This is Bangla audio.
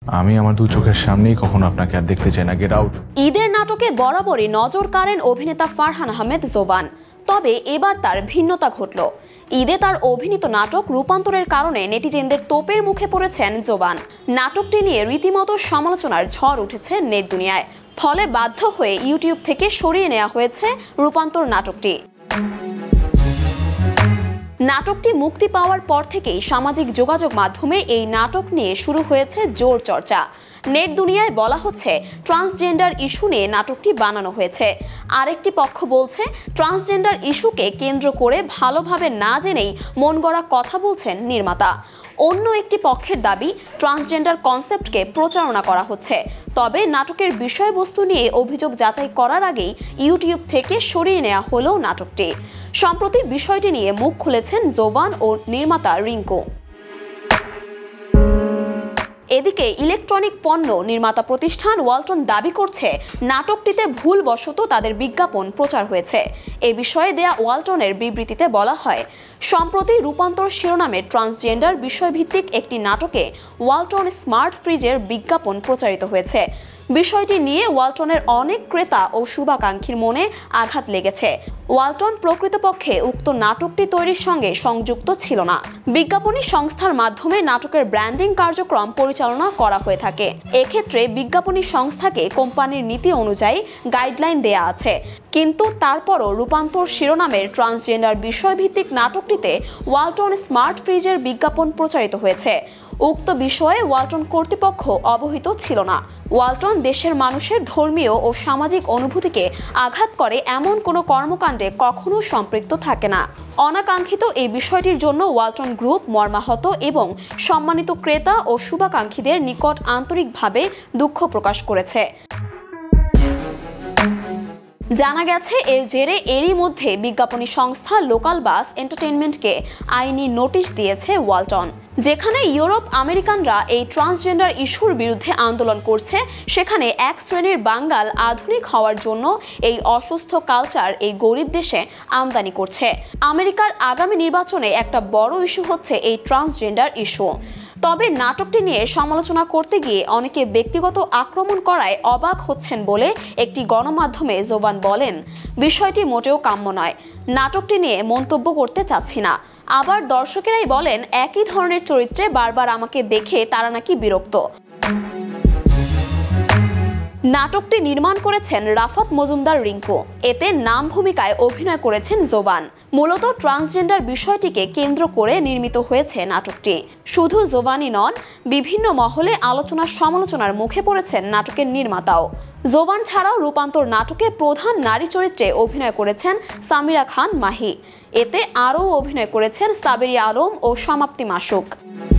আমি আমার দু চোখের সামনেই কখনো আপনাকে আর দেখতে চাই না। Get out. ঈদের নাটকে বরাবরই নজর কাড়েন অভিনেতা ফারহান আহমেদ জোবান। তবে এবার তার ভিন্নতা ঘটল। ঈদে তার অভিনীত নাটক রূপান্তরের কারণে নেটিজেনদের তোপের মুখে পড়েছেন জোবান। নাটকটি নিয়ে রীতিমতো সমালোচনার ঝড় উঠেছে নেট দুনিয়ায়। ফলে বাধ্য হয়ে ইউটিউব থেকে সরিয়ে নেওয়া হয়েছে রূপান্তর নাটকটি। নাটকটি মুক্তি পাওয়ার পর থেকেই সামাজিক যোগাযোগ মাধ্যমে এই নাটক নিয়ে শুরু হয়েছে জোর চর্চা। নেট দুনিয়ায় বলা হচ্ছে ট্রান্সজেন্ডার ইস্যু নিয়ে নাটকটি বানানো হয়েছে। আরেকটি পক্ষ বলছে ট্রান্সজেন্ডার ইস্যুকে কেন্দ্র করে ভালোভাবে না জেনেই মন গড়া কথা বলছেন নির্মাতা। অন্য একটি পক্ষের দাবি ট্রান্সজেন্ডার কনসেপ্টকে প্রচারণা করা হচ্ছে। তবে নাটকের বিষয়বস্তু নিয়ে অভিযোগ যাচাই করার আগেই ইউটিউব থেকে সরিয়ে নেওয়া হলো নাটকটি। সম্প্রতি বিষয়টি নিয়ে মুখ খুলেছেন জোবান ও নির্মাতা রিঙ্কু। এদিকে ইলেকট্রনিক পণ্য নির্মাতা প্রতিষ্ঠান ওয়ালটন দাবি করছে নাটকটিতে ভুলবশত তাদের বিজ্ঞাপন প্রচার হয়েছে। এ বিষয়ে দেয়া ওয়ালটনের বিবৃতিতে বলা হয়, সম্প্রতি রূপান্তর শিরোনামে ট্রান্সজেন্ডার বিষয়ভিত্তিক একটি নাটকে ওয়ালটন স্মার্ট ফ্রিজের বিজ্ঞাপন প্রচারিত হয়েছে। বিষয়টি নিয়ে ওয়ালটনের অনেক ক্রেতা ও শুভাকাঙ্ক্ষীর মনে আঘাত লেগেছে। ওয়ালটন প্রকৃতপক্ষে উক্ত নাটকটি তৈরির সঙ্গে সংযুক্ত ছিল না। বিজ্ঞাপনী সংস্থার মাধ্যমে নাটকের ব্র্যান্ডিং কার্যক্রম পরিচালনা করা হয়ে থাকে। এক্ষেত্রে বিজ্ঞাপনী সংস্থাকে কোম্পানির নীতি অনুযায়ী গাইডলাইন দেয়া আছে। কিন্তু তারপরও রূপান্তর শিরোনামের ট্রান্সজেন্ডার বিষয়ভিত্তিক নাটকটিতে ওয়ালটন স্মার্ট ফ্রিজের বিজ্ঞাপন প্রচারিত হয়েছে। উক্ত বিষয়ে ওয়ালটন কর্তৃপক্ষ অবহিত ছিল না। ওয়ালটন দেশের মানুষের ধর্মীয় ও সামাজিক অনুভূতিকে আঘাত করে এমন কোনো কর্মকাণ্ডে কখনো সম্পৃক্ত থাকে না। অনাকাঙ্ক্ষিত এই বিষয়টির জন্য ওয়ালটন গ্রুপ মর্মাহত এবং সম্মানিত ক্রেতা ও শুভাকাঙ্ক্ষীদের নিকট আন্তরিকভাবে দুঃখ প্রকাশ করেছে। জানা গেছে এর জেরে এরই মধ্যে বিজ্ঞাপনী সংস্থা লোকাল বাস এন্টারটেইনমেন্টকে আইনি নোটিশ দিয়েছে ওয়ালটন। যেখানে ইউরোপ আমেরিকানরা এই ট্রান্সজেন্ডার ইস্যুর বিরুদ্ধে আন্দোলন করছে, সেখানে এক শ্রেণীর বাঙাল আধুনিক হওয়ার জন্য এই অসুস্থ কালচার এই গরিব দেশে আমদানি করছে। আমেরিকার আগামী নির্বাচনে একটা বড় ইস্যু হচ্ছে এই ট্রান্সজেন্ডার ইস্যু। তবে নাটকটি নিয়ে সমালোচনা করতে গিয়ে অনেকে ব্যক্তিগত আক্রমণ করায় অবাক হচ্ছেন বলে একটি গণমাধ্যমে জোবান বলেন, বিষয়টি মোটেও কাম্য নয়। নাটকটি নিয়ে মন্তব্য করতে চাচ্ছি না। আবার দর্শকেরাই বলেন একই ধরনের চরিত্রে বারবার আমাকে দেখে তারা নাকি বিরক্ত। নাটকটি নির্মাণ করেছেন রাফাত মজুমদার রিঙ্কু। এতে নাম ভূমিকায় অভিনয় করেছেন জোবান। মূলত ট্রান্সজেন্ডার বিষয়টিকে কেন্দ্র করে নির্মিত হয়েছে নাটকটি। শুধু জোবানই নন, বিভিন্ন মহলে আলোচনা সমালোচনার মুখে পড়েছেন নাটকের নির্মাতাও। জোবান ছাড়াও রূপান্তর নাটকে প্রধান নারী চরিত্রে অভিনয় করেছেন সামিরা খান মাহি। এতে আরও অভিনয় করেছেন সাবেরিয়া আলম ও সমাপ্তি মাসুক।